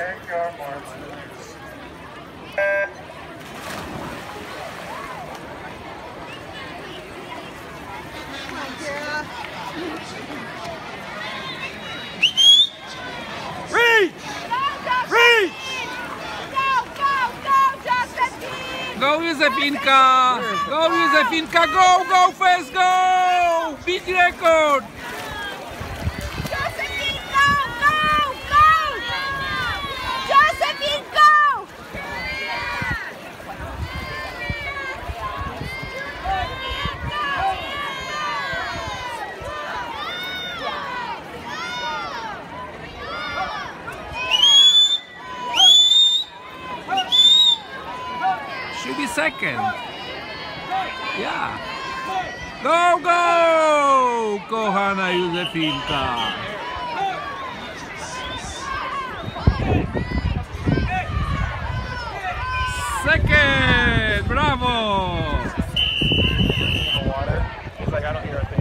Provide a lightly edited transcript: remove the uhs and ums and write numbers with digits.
Take your marks. Reach! Reach! Go, Józefinka! Go, Józefinka! Go, go, fast, go! Beat record! Josephine, go! Go! Go! Josephine, go! Should be second. Yeah. Go, go! Kochana Józefinka. Second! Bravo! Water. He's like, I don't hear it.